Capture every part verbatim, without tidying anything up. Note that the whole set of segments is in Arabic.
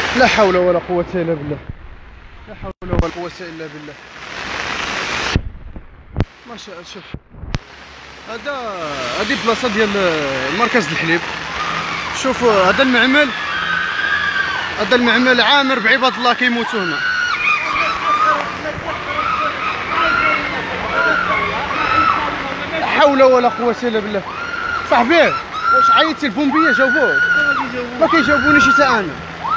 لا حول ولا قوة إلا بالله. لا حول ولا قوة إلا بالله. ما شاء الله. شوف هذا هذه بلاصة ديال مركز الحليب. شوفوا هذا المعمل، هذا المعمل عامر بعباد الله كيموتوا هنا. لا حول ولا قوة إلا بالله. صاحبي واش عيطتي البومبية جاوبوك؟ ما كيجاوبونيش حتى انا.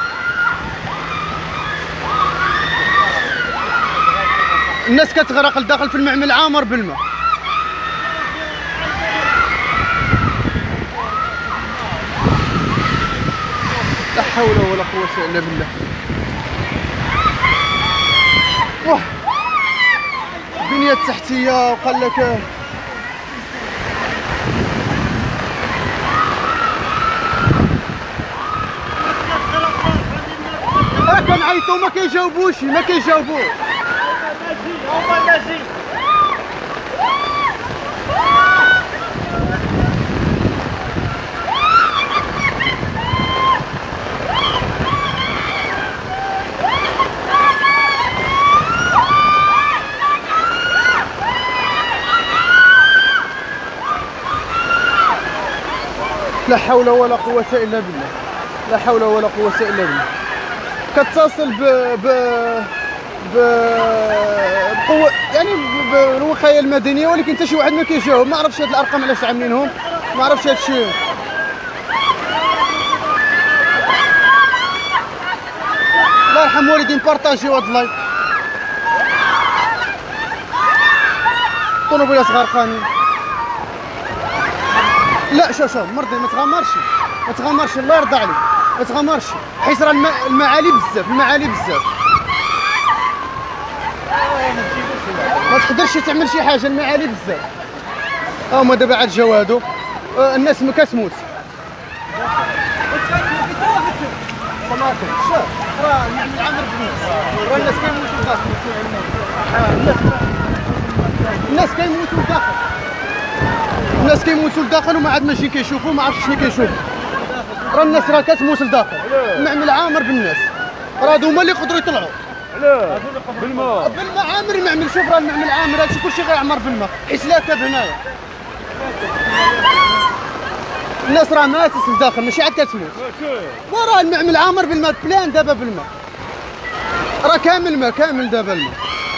الناس كتغرق لداخل في المعمل عامر بالماء. لا حول ولا قوة الا بالله. واه البنية التحتية وقال لك كنعيطو ما كيجاوبوش ما كيجاوبوش. لا حول ولا قوة إلا بالله. لا حول ولا قوة إلا بالله. كتصل ب ب ب بقوة يعني بالوقاية المدنية، ولكن حتى شي واحد ما كيجاوب. ما عرفتش هاد الأرقام علاش عاملينهم، ما عرفتش هاد الشيء. الله يرحم والدين بارطاجيو هاد اللايف. طونوبيلات غرقانين. لا شوف شوف مرضي ما تغامرش ما تغامرش الله يرضى عليك ما تغامرش، حيت راه المعالي بزاف المعالي بزاف ما تقدرش تعمل شي حاجه، المعالي بزاف. ها هما دابا عاد جاو هادو الناس ما كتموت. شوف راه المعمل عامر بالناس، راه الناس كيموتوا لداخل. الناس كيموتوا لداخل الناس كيموتوا لداخل وما عاد ماشي كيشوفوا، ما عرفتش شنو كيشوفوا. راه الناس راه كتموت لداخل، المعمل عامر بالناس. راه هادو هما اللي يقدروا يطلعوا. علاه؟ بالماء بالماء عامر المعمل. شوف راه المعمل عامر، هادشي كلشي غيعمر بالماء حيت لاكب هنايا. الناس راه ماتت لداخل ماشي عاد كتموت. وراه المعمل عامر بالماء بلان دابا بالماء، راه كامل ماء كامل دابا الماء.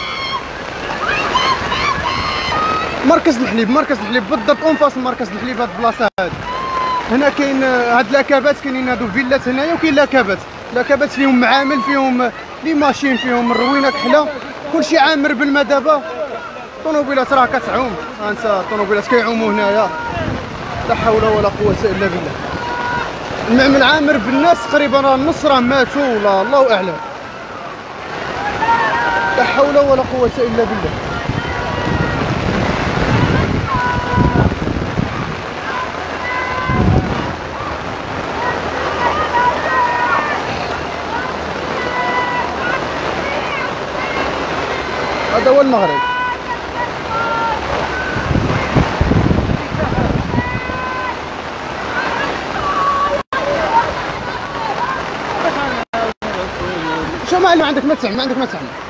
مركز الحليب مركز الحليب بالضبط اون فاس مركز الحليب. هاد البلاصه هادي هنا كاين هاد لاكابات، كاينين هادو فيلات هنايا، وكاين لاكابات لاكابات فيهم معامل، فيهم لي ماشين، فيهم الروينه كحله، كلشي عامر بالماء دابا. طونوبيلات راه كتعوم، ها انت الطونوبيلات كيعوموا هنايا. لا حول ولا قوه الا بالله. المعمل عامر بالناس تقريبا، راه النص راه ماتوا ولا الله اعلم. لا حول ولا قوه الا بالله. هذا هو المغرب. شو ما عندك ما تسمع ما عندك ما تسمع